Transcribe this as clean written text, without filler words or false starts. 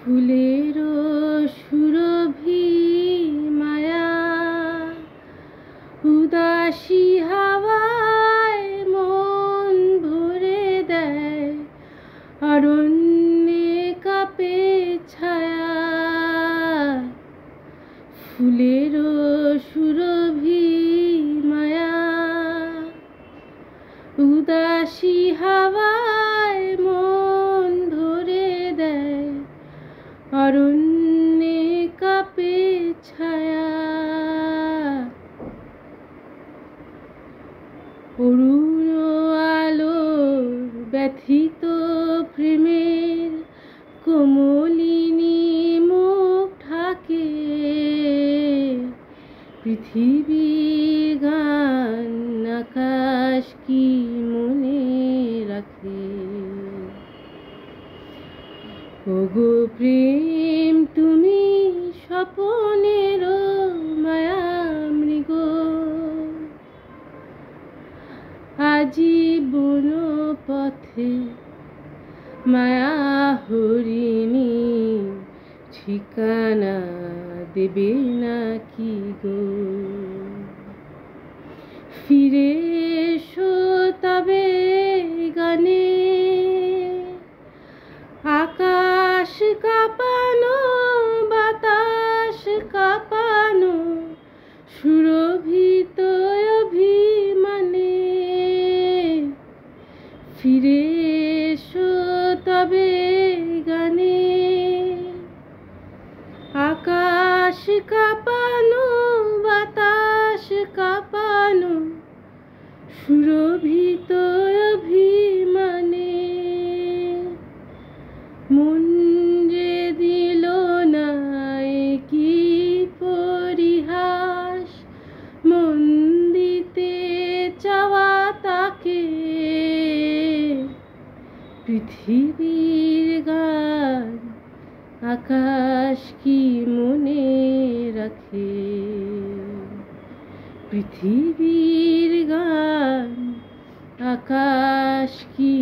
ফুলেরও সুরভি মায়া উদাসী হাওয়ায় মন ভরে দেয়, অরণ্যে কাঁপে ছায়া। ফুলেরও সুরভি মায়া উদাসী হাওয়ায় মন ধরে দেয়, অরণ্যে কাঁপে ছায়া। অরুণ আলোর ব্যথিত প্রেমের কোমলিনী মুখ ঢাকে, পৃথিবীর গান আকাশ কি মনে রাখে। ওগো প্রেম তুমি স্বপনের মায়া মৃগ, আজীবন পথে মায়া হরিণী ঠিকানা দেবে নাকি গো। ফিরে এসো তবে গানে, আকাশ কাঁপানো বাতাস কাঁপানো সুরভিত অভিমানে। ফিরে এসো তবে গানে, আকাশ কাঁপানো বাতাস কাঁপানো সুরভিত অভিমানে। মন যে দিল না কি পরিহাস, মন দিতে চাওয়া তাকে। পৃথিবীর গান আকাশ কি মনে রাখে। পৃথিবীর গান আকাশ কি